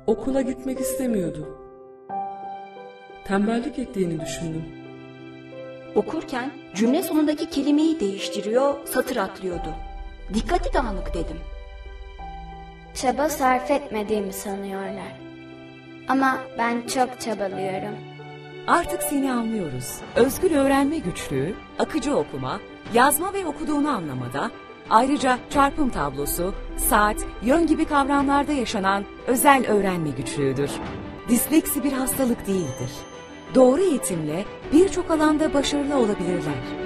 Okula gitmek istemiyordu. Tembellik ettiğini düşündüm. Okurken cümle sonundaki kelimeyi değiştiriyor, satır atlıyordu. Dikkati dağınık dedim. Çaba sarf etmediğimi sanıyorlar. Ama ben çok çabalıyorum. Artık seni anlıyoruz. Özgür öğrenme güçlüğü, akıcı okuma, yazma ve okuduğunu anlamada, ayrıca çarpım tablosu, saat, yön gibi kavramlarda yaşanan özel öğrenme güçlüğüdür. Disleksi bir hastalık değildir. Doğru eğitimle birçok alanda başarılı olabilirler.